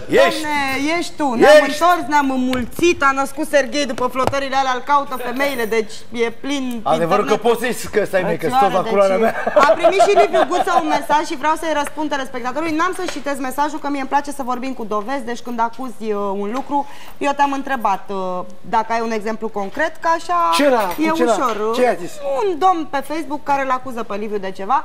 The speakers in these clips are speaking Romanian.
Doamne, ești tu. Ne-am întors, ne-am înmulțit, a născut Serghei după flotările alea, îl caută femeile, deci e plin. Adevărul că poți să-i că stai mie, că tot la culoarea mea. A primit și Liviu Guță un mesaj și vreau să-i răspund telespectatorului. N-am să citesc mesajul, că mie îmi place să vorbim cu dovezi, deci când acuzi un lucru, eu te-am întrebat dacă ai un exemplu concret, că așa e ușor. Ce ai zis? Un domn pe Facebook care îl acuză pe Liviu de ceva,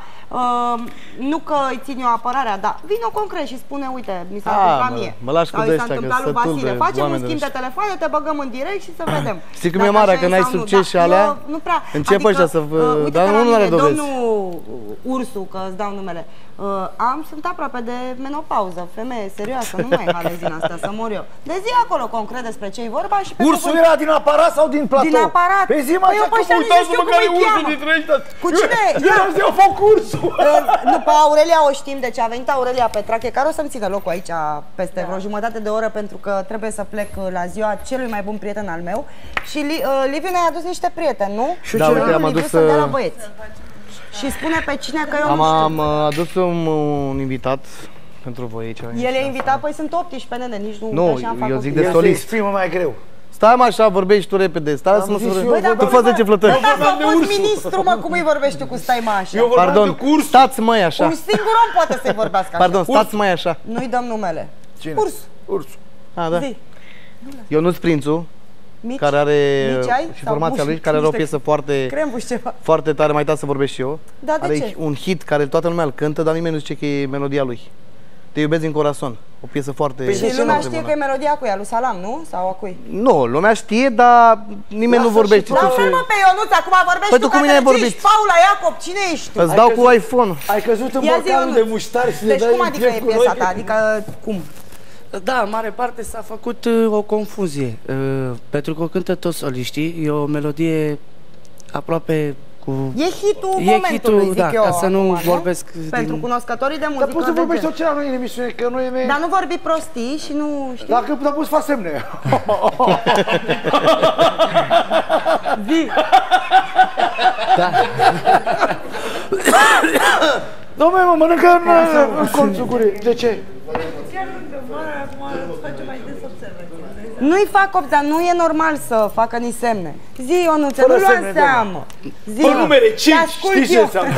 nu că îi țin eu apărarea, dar vino concret și spune, uite, mi s-a întâmplat mie. Mă lași cu s-a întâmplat lui Vasile. Facem un schimb de telefoane, te băgăm în direct și să vedem. Știi cum e mare, că n-ai succes și alea? Nu prea. Încep ăștia să vă... Dar nu are dovezi. Domnul Ursu, că îți dau numele, sunt aproape de menopauză, femeie serioasă, nu mai e halezina asta, să mor eu. De zi acolo concret despre ce e vorba și pe Ursul era din aparat sau din platou? Din aparat. Pe zi, mă, uitați-mă care e ursul dintre ăștia. Cu cine? Eu fac ursul. Nu, pe Aurelia o știm, deci a venit Aurelia Petrache, care o să-mi țină locul aici peste vreo jumătate de oră, pentru că trebuie să plec la ziua celui mai bun prieten al meu. Și Liviu ne-a adus niște prieteni, nu? Da, uite, am adus... de la băieți. Și spune pe cine, că eu nu știu. Am adus un invitat pentru voi aici. El e invitat, păi sunt 18 nene, nici nu. Nu, eu zic de solist. Exprimă mai greu. Stai mă așa, vorbești tu repede, stai să mă să... Tu fă 10 flătări. Dacă a fost ministru, mă, cum îi vorbești tu cu stai mă așa? Pardon, stați măi așa. Un singur om poate să-i vorbească așa. Pardon, stați măi așa. Nu-i dăm numele. Cine? Ursu. Ah, da. Ionuț Prințu, care are și formația lui, care are o piesă foarte tare, mai tare să vorbesc și eu. Are un hit care toată lumea îl cântă, dar nimeni nu zice că e melodia lui. Te iubesc din corazon. O piesă foarte... Și lumea știe că e melodia cu ea, lui Salam, nu? Sau a cui? Nu, lumea știe, dar nimeni nu vorbește. Lasă-l pe Ionuț, acum vorbești tu, că te zici Paula Iacob, cine ești tu? Îți dau cu iPhone. Ai căzut în borcanul de muștari și deci cum adică e piesa ta? Adică cum? Da, în mare parte s-a făcut o confuzie, pentru că o cântă toți soliștii, e o melodie aproape cu... E hitul momentului, zic eu. Ca să nu vorbesc... Pentru cunoscătorii de muzică. Dar poți să vorbești orice la noi în emisiune, că noi e... Dar nu vorbi prostii și nu știi? Dacă poți să faci semne. Zi! Da. Dom'le, mă mănâncă în colțul gurii. De ce? Nu-i fac dar nu e normal să facă ni semne. Zi, Ionuțe, nu lua în seamă. Zi, pe numere 5, știi ce înseamnă?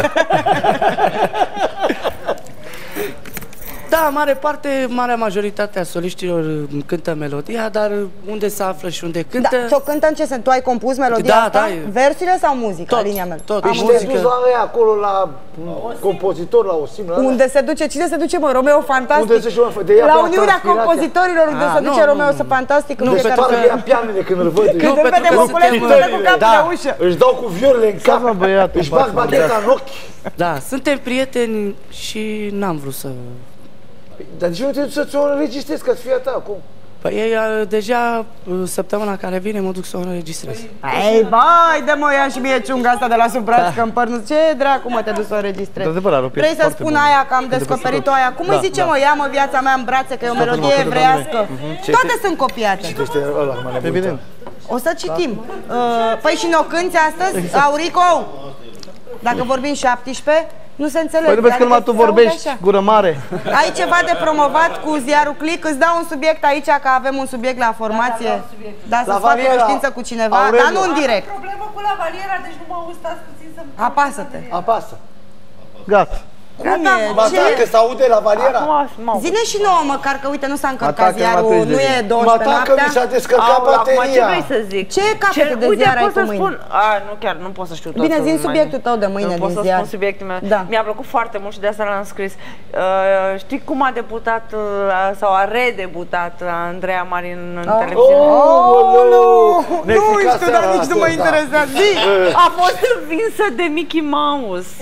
Da, în mare parte, marea majoritate a soliștilor cântă melodia, dar unde se află și unde cântă... Da, ți-o cântă în ce sens? Tu ai compus melodia asta? Da, versurile sau muzica? Tot, linia mea? tot. Deci te-ai dus la ăia acolo, la compozitor, la Osim, la unde se duce, cine se duce, mă? Romeo Fantastic? Unde se duce, la Uniunea Compozitorilor, unde se duce Romeo Fantastic? Unde se toară ea pianele când îl văd. Când îl vede Moculescu, se dă cu capul la ușă. Își dau cu viorele în cap, își bag bagheta în ochi. Da, suntem prieteni și n-am vrut să... Dar de ce nu te duci să-ți o înregistrezi, că-ți fie a ta acum? Păi deja săptămâna care vine mă duc să o înregistrez. Ei, bai, de mă ia și mie ciunga asta de la sub braț, că împărnuț. Ce dracu mă te duci să o înregistrezi? Vrei să spun aia că am descoperit-o aia? Cum îi zice mă, ia mă viața mea în brațe, că e o melodie evrească? Toate sunt copiate. Evident. O să citim. Păi și n-o cânti astăzi, Aurico? Dacă vorbim 17? Nu se înțelege. Păi nu vezi că numai tu vorbești, gură mare. Ai ceva de promovat cu ziarul Click? Îți dau un subiect aici, că avem un subiect la formație. Da, să-ți fac cunoștință cu cineva, dar nu în direct. Am problemă cu la Valiera, deci nu mă auzi, stați puțin să-mi... Apasă-te. Apasă. Gata. Cum e? Că se aude la Valiera? Zine și nouă măcar, că uite, nu s-a încărcat ziarul, nu e 12 noaptea. Mata că mi s-a descărcat bateria. Ce vrei să zic? Ce capete de ziar ai tu mâine? Nu chiar, nu pot să știu tot. Bine, zi subiectul tău de mâine din ziar. Nu pot să spun subiectul meu. Mi-a plăcut foarte mult și de asta l-am scris. Știi cum a debutat sau a redebutat Andreea Marin în televiziune? Nu știu, dar nici nu mă interesează. A fost învinsă de Mickey Mouse.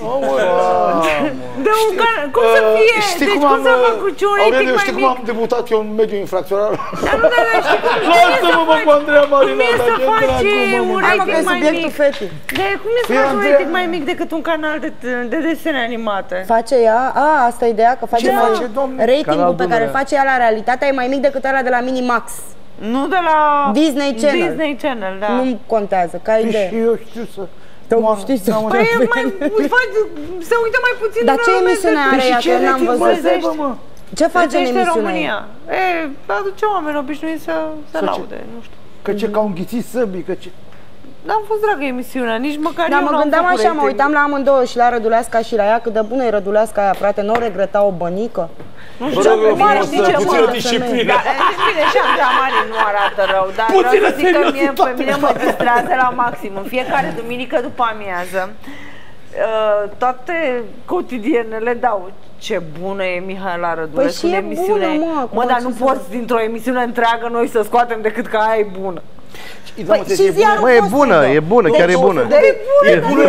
Cum să fie? Deci cum să fac cu un rating mai mic? Știi cum am debutat eu în mediul infracțional? Dar nu, știi cum e să faci un rating mai mic? Cum e să faci un rating mai mic decât un canal de desene animate? Face ea? Asta e ideea? Că face ratingul pe care îl face ea la realitate e mai mic decât ăla de la Minimax. Nu de la Disney Channel, da. Nu contează, ca idee. Și eu știu să... Păi se uită mai puțin. Dar ce emisiune are ea, că eu n-am văzut? Ce face în emisiunea? Aduce oameni obișnuiți să laude, nu știu. Că ce ca un ghițit săbii, că ce... N-am fost dragă emisiunea, nici măcar eu mă gândeam așa, mă uitam la amândouă și la Răduleasca și la ea, cât de bună e Răduleasca aia, frate, nu regreta o bănică? Nu știu, puțină disciplină. Bine, și Andreea Mari nu arată rău, dar vreau să zic că pe mine mă distrează la maxim. În fiecare duminică după amiază, toate cotidienele dau. Ce bună e Mihaela Rădulescu în emisiune. Mă, dar nu poți dintr-o emisiune întreagă noi să scoatem decât că aia e bună. Mă, e bună, chiar e bună. E bună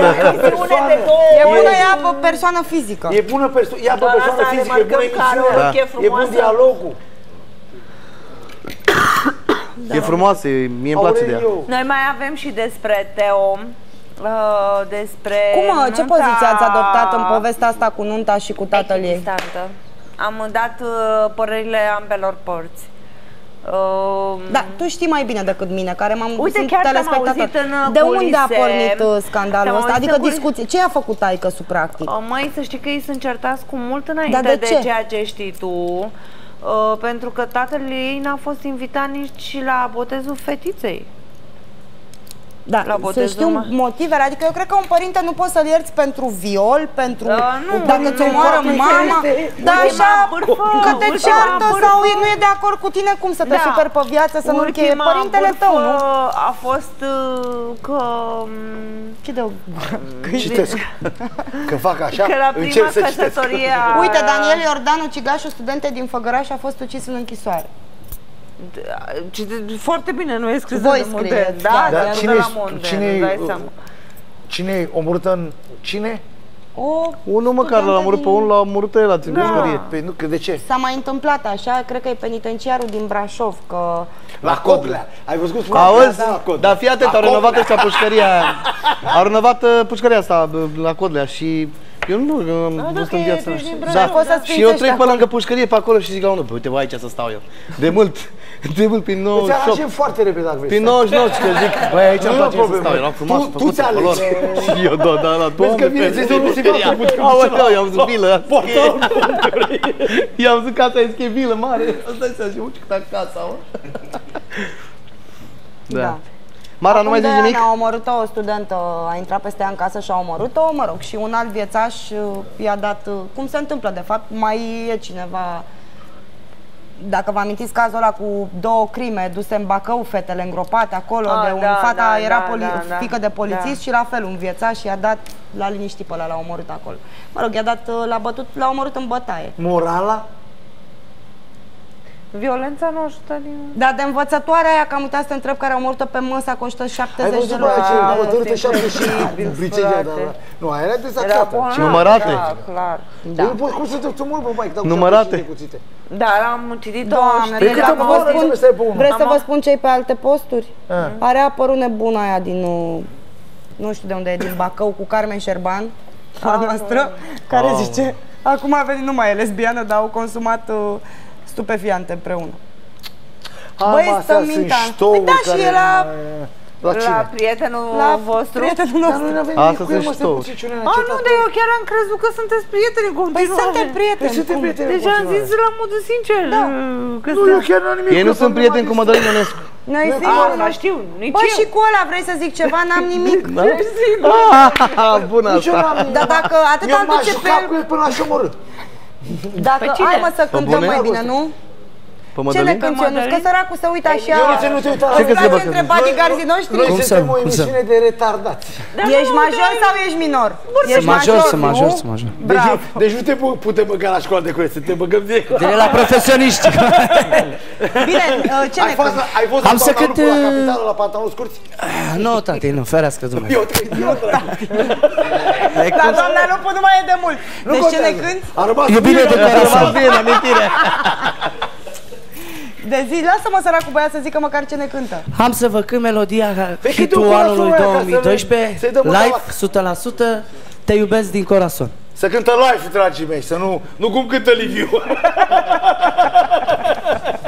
ea pe persoană fizică. E bună persoană fizică, e bună emisiunea, e bun dialogul. E frumoasă, mie îmi place de ea. Noi mai avem și despre Teo. Ce poziție ați adoptat în povestea asta cu nunta și cu tatăl ei? Am dat părerile ambelor părți. Da, tu știi mai bine decât mine, care Uite, chiar am auzit în de unde a pornit scandalul ăsta? Adică discuție. Ce a făcut taică-su, practic? Măi, să știi că ei sunt certați cu mult înainte de ceea ce știi tu. Pentru că tatăl ei n-a fost invitat nici la botezul fetiței. Da, să știu motivele, adică eu cred că un părinte nu poți să-l ierți pentru viol, pentru dacă ți omoară mama, dar așa, că te ceartă sau nu e de acord cu tine, cum să te superi pe viață, să nu încheie părintele tău, nu? A fost că... Citesc, că fac așa, că la prima căsătorie... Uite, Daniel Iordanu, cigașul studente din Făgăraș, a fost ucis în închisoare. Foarte bine, nu e scris de modern. Da, cine e omorât în... Cine? Unul măcar l-a omorât pe unul, l-a omorât el la pușcărie. Păi nu, că de ce? S-a mai întâmplat așa, cred că e penitenciarul din Brașov, că... La Codlea. Ai văzut cum? Auzi? Dar fii atent, au renovat ăștia pușcăria. Au renovat pușcăria asta la Codlea și... Eu nu am văzut în viața asta. Și eu trec pe lângă pușcărie pe acolo și zic la unul, uite, aici să stau eu. De mult, prin 98. Îți arăce foarte repede dacă vrei. Prin 99, că zic, băi, aici îmi place să stau. Era frumos, făcut pe lor. Și eu, la Doamne, pușcăria. Aoleu, i-am văzut vilă. I-am văzut casa, e vilă mare. Asta-i seama și uite casa, mă. Da. Mara, nu mai zici nimic? A omorât-o o studentă, a intrat peste ea în casă și a omorât-o, mă rog, și un alt viețaș i-a dat, cum se întâmplă de fapt, mai e cineva, dacă vă amintiți cazul ăla cu 2 crime duse în Bacău, fetele îngropate acolo, fata era fiică de polițist și la fel un viețaș i-a dat, l-a liniștit pe ăla, l-a omorât acolo. Mă rog, i-a dat, l-a omorât în bătaie. Morala? Violența nu ajută din... Dar de învățătoarea aia, că am uitat să te întreb, care a omorât-o pe măsa, costă 70 de lei. Ai văzut pe 70 Nu, aia era dezactată. Și numărate. Da, clar. Cum să te omori, bă, mai? Numărate. Dar am citit Vreți să vă spun ce-i pe alte posturi? Are apărut nebuna aia din... Nu știu de unde e, din Bacău, cu Carmen Șerban, a noastră, care zice, acum a venit, nu mai e lesbiană, dar au consumat stupefiante împreună. Băi, stă mintea. Păi da, și e la prietenul vostru? Prietenul nostru. Asta se știu. Nu, dar eu chiar am crezut că sunteți prieteni în continuare. Păi suntem prieteni. Deci am zis la modul sincer. Nu, eu chiar n-am nimic. Ei nu sunt prieteni cu Mădălin Ionescu. Noi sigur. Nu știu, nici eu. Bă, și cu ăla vrei să zic ceva? N-am nimic. Bună asta. Dar dacă atât am duce pe el... Eu m-aș juca cu el până l-aș omorâ. Dacă, hai mă să cântăm mai bine, nu? Ce ne cânti, Ionuț? Că săracul se uită așa. Ce că se bă între bodyguards-ii noștri? Noi suntem o emisiune de retardați. Ești major sau ești minor? Sunt major. Deci nu te putem băga la școală de curățenie, te băgăm direct la profesioniști. Bine, ce ne cânti? Ai fost la capitală, la pantaloni scurți? Nu, tati, nu, ferească Dumnezeu. La doamna Lupu nu mai e de mult. Deci ce ne cânti? Iubire de corazon. De zi, lasă-mă săracul băiat să zică măcar ce ne cântă. Am să vă cânt melodia hitul anului 2012, live, 100%, te iubesc din corazon. Să cântă live, dragii mei, să nu cum cântă Liviu.